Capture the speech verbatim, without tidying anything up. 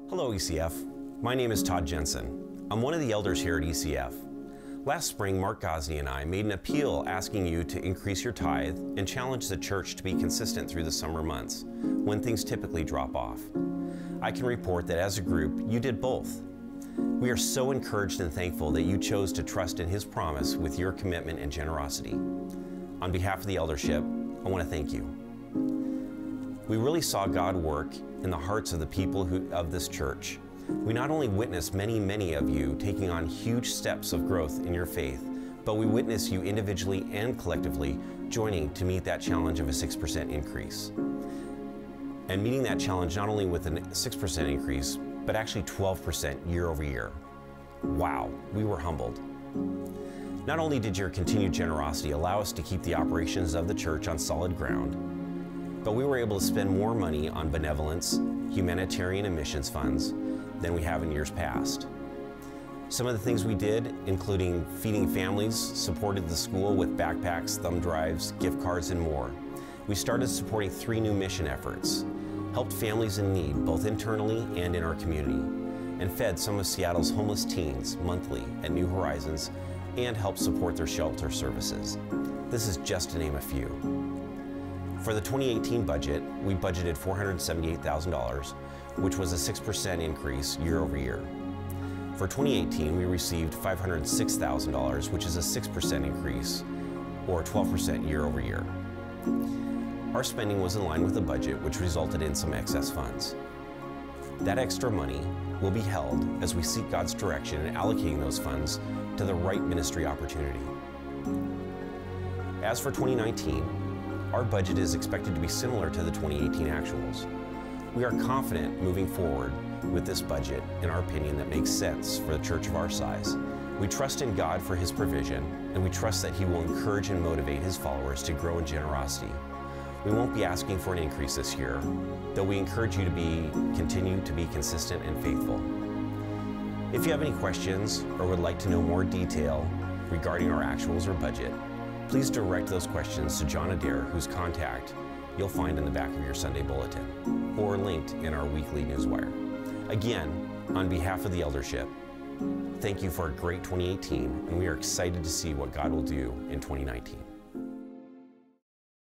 Hello E C F, my name is Todd Jensen. I'm one of the elders here at E C F. Last spring, Mark Gosney and I made an appeal asking you to increase your tithe and challenge the church to be consistent through the summer months, when things typically drop off. I can report that as a group, you did both. We are so encouraged and thankful that you chose to trust in His promise with your commitment and generosity. On behalf of the eldership, I want to thank you. We really saw God work in the hearts of the people who, of this church. We not only witnessed many, many of you taking on huge steps of growth in your faith, but we witnessed you individually and collectively joining to meet that challenge of a six percent increase. And meeting that challenge not only with a six percent increase, but actually twelve percent year over year. Wow, we were humbled. Not only did your continued generosity allow us to keep the operations of the church on solid ground, but we were able to spend more money on benevolence, humanitarian and missions funds than we have in years past. Some of the things we did, including feeding families, supported the school with backpacks, thumb drives, gift cards, and more. We started supporting three new mission efforts, helped families in need, both internally and in our community, and fed some of Seattle's homeless teens monthly at New Horizons, and helped support their shelter services. This is just to name a few. For the twenty eighteen budget, we budgeted four hundred seventy-eight thousand dollars, which was a six percent increase year over year. For twenty eighteen, we received five hundred six thousand dollars, which is a six percent increase, or twelve percent year over year. Our spending was in line with the budget, which resulted in some excess funds. That extra money will be held as we seek God's direction in allocating those funds to the right ministry opportunity. As for twenty nineteen, our budget is expected to be similar to the twenty eighteen actuals. We are confident moving forward with this budget, in our opinion, that makes sense for a church of our size. We trust in God for His provision, and we trust that He will encourage and motivate His followers to grow in generosity. We won't be asking for an increase this year, though we encourage you to be continue to be consistent and faithful. If you have any questions or would like to know more detail regarding our actuals or budget, please direct those questions to John Adair, whose contact you'll find in the back of your Sunday bulletin, or linked in our weekly newswire. Again, on behalf of the eldership, thank you for a great twenty eighteen, and we are excited to see what God will do in twenty nineteen.